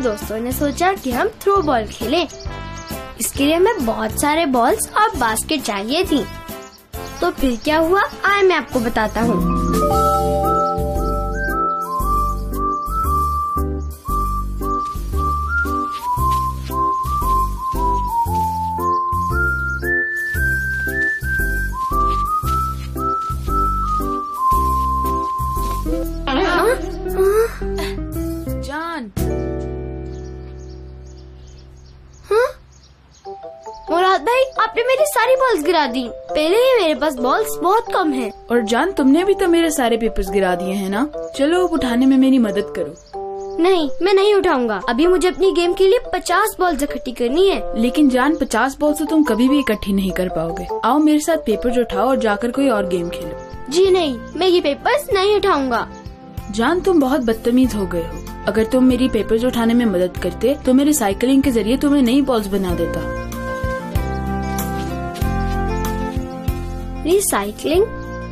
दोस्तों ने सोचा कि हम थ्रो बॉल खेलें। इसके लिए हमें बहुत सारे बॉल्स और बास्केट चाहिए थी। तो फिर क्या हुआ, आए मैं आपको बताता हूँ। जान, मुराद भाई, आपने मेरी सारी बॉल्स गिरा दी। पहले ही मेरे पास बॉल्स बहुत कम हैं। और जान, तुमने भी तो मेरे सारे पेपर्स गिरा दिए हैं ना। चलो अब उठाने में मेरी मदद करो। नहीं, मैं नहीं उठाऊंगा। अभी मुझे अपनी गेम के लिए 50 बॉल्स इकट्ठी करनी है। लेकिन जान, 50 बॉल से तुम कभी भी इकट्ठी नहीं कर पाओगे। आओ मेरे साथ पेपर्स उठाओ और जाकर कोई और गेम खेलो। जी नहीं, मैं ये पेपर्स नहीं उठाऊंगा। जान, तुम बहुत बदतमीज हो गए हो। अगर तुम मेरी पेपर्स उठाने में मदद करते तो मैं रिसाइकलिंग के जरिए तुम्हें नई बॉल्स बना देता। रिसाइकलिंग?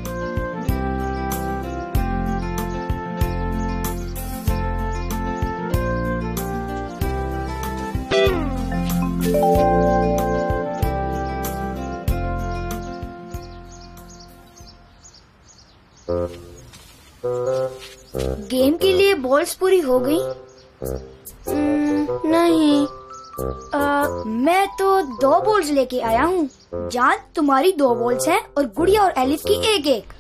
गेम के लिए बॉल्स पूरी हो गई? नहीं। मैं तो 2 बॉल्स लेके आया हूँ। जान, तुम्हारी 2 बॉल्स हैं और गुड़िया और एलिफ की एक।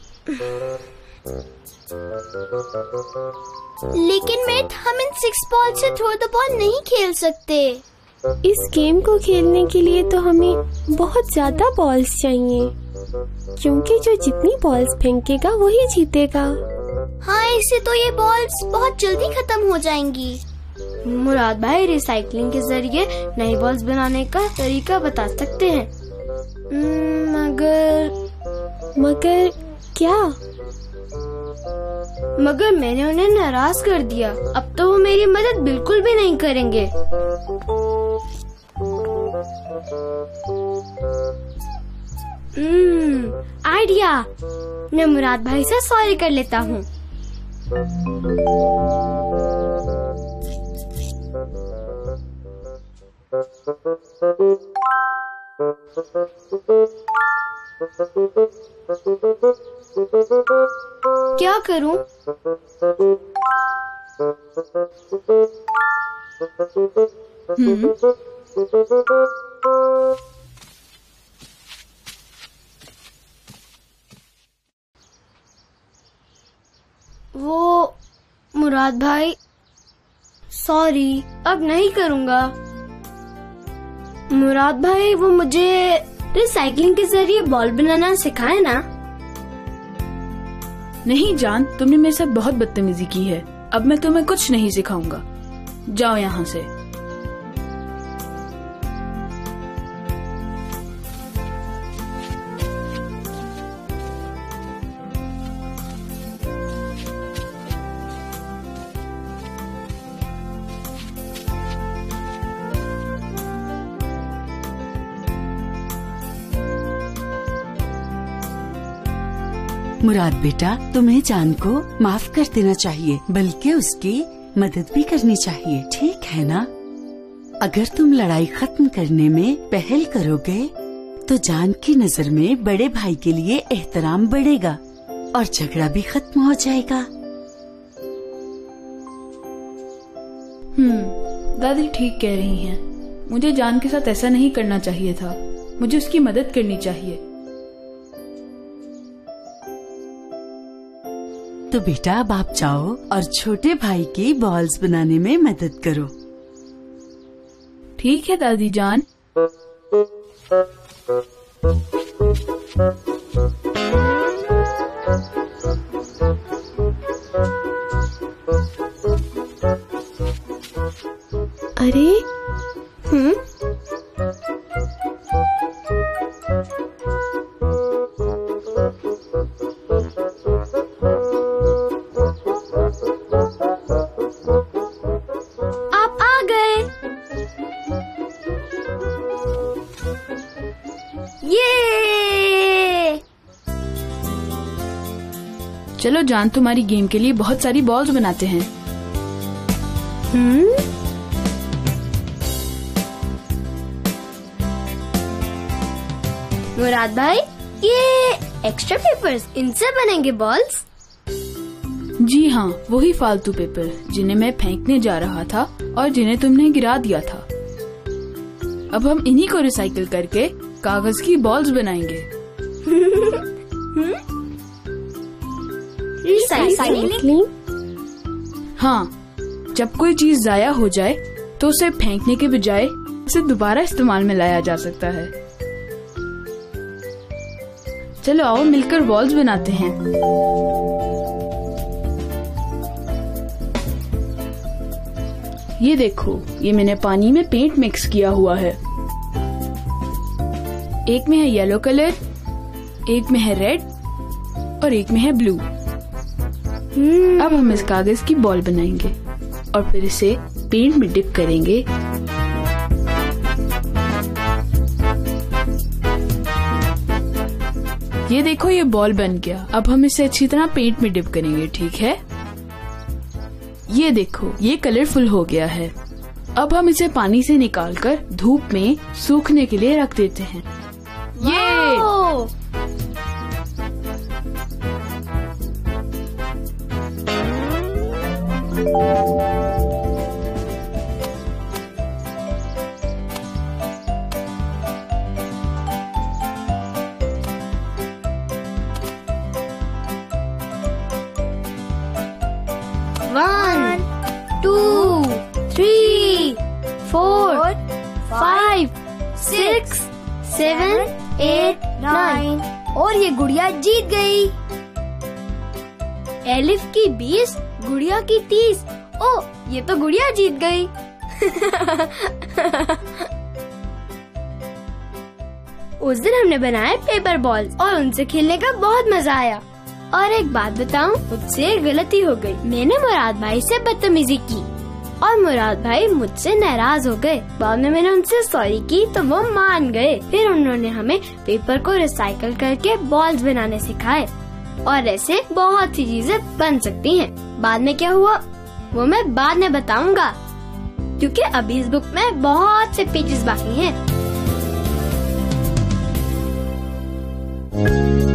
लेकिन मेट, हम इन 6 बॉल से थ्रो द बॉल नहीं खेल सकते। इस गेम को खेलने के लिए तो हमें बहुत ज्यादा बॉल्स चाहिए, क्योंकि जो जितनी बॉल्स फेंकेगा वही जीतेगा। हाँ, इससे तो ये बॉल्स बहुत जल्दी खत्म हो जाएंगी। मुराद भाई, रिसाइकलिंग के जरिए नई बॉल्स बनाने का तरीका बता सकते हैं। मगर क्या? मगर मैंने उन्हें नाराज कर दिया। अब तो वो मेरी मदद बिल्कुल भी नहीं करेंगे। आइडिया। मैं मुराद भाई से सॉरी कर लेता हूँ। क्या करूं? वो मुराद भाई, सॉरी, अब नहीं करूँगा। मुराद भाई, वो मुझे रिसाइकलिंग के जरिए बॉल बनाना सिखाए ना। नहीं जान, तुमने मेरे साथ बहुत बदतमीजी की है। अब मैं तुम्हें कुछ नहीं सिखाऊंगा। जाओ यहाँ से। मुराद बेटा, तुम्हें जान को माफ कर देना चाहिए, बल्कि उसकी मदद भी करनी चाहिए, ठीक है ना? अगर तुम लड़ाई खत्म करने में पहल करोगे तो जान की नजर में बड़े भाई के लिए एहतराम बढ़ेगा और झगड़ा भी खत्म हो जाएगा। दादी ठीक कह रही हैं। मुझे जान के साथ ऐसा नहीं करना चाहिए था। मुझे उसकी मदद करनी चाहिए। तो बेटा, अब आप जाओ और छोटे भाई की बॉल्स बनाने में मदद करो। ठीक है दादी जान। अरे आप आ गए। ये चलो जान, तुम्हारी गेम के लिए बहुत सारी बॉल्स बनाते हैं। मुराद भाई, ये एक्स्ट्रा पेपर्स, इनसे बनेंगे बॉल्स? जी हाँ, वही फालतू पेपर जिन्हें मैं फेंकने जा रहा था और जिन्हें तुमने गिरा दिया था। अब हम इन्हीं को रिसाइकिल करके कागज की बॉल्स बनाएंगे। रिसाइकलिंग? हाँ, जब कोई चीज जाया हो जाए तो उसे फेंकने के बजाय उसे दोबारा इस्तेमाल में लाया जा सकता है। चलो आओ मिलकर बॉल्स बनाते हैं। ये देखो, ये मैंने पानी में पेंट मिक्स किया हुआ है। एक में है येलो कलर, एक में है रेड और एक में है ब्लू। अब हम इस कागज की बॉल बनाएंगे और फिर इसे पेंट में डिप करेंगे। ये देखो, ये बॉल बन गया। अब हम इसे अच्छी तरह पेंट में डिप करेंगे, ठीक है? ये देखो, ये कलरफुल हो गया है। अब हम इसे पानी से निकालकर धूप में सूखने के लिए रख देते हैं। ये One, 2, 3, 4, 5, 6, 7, 8, 9 और ये गुड़िया जीत गई। एलिफ की 20, गुड़िया की 30। ओ, ये तो गुड़िया जीत गई। उस दिन हमने बनाए पेपर बॉल्स और उनसे खेलने का बहुत मजा आया। और एक बात बताऊं, मुझसे गलती हो गई। मैंने मुराद भाई से बदतमीजी की और मुराद भाई मुझसे नाराज हो गए। बाद में मैंने उनसे सॉरी की तो वो मान गए। फिर उन्होंने हमें पेपर को रिसाइकल करके बॉल्स बनाने सिखाए और ऐसे बहुत सी चीजें बन सकती हैं। बाद में क्या हुआ वो मैं बाद में बताऊंगा, क्योंकि अभी इस बुक में बहुत से पेजेस बाकी हैं।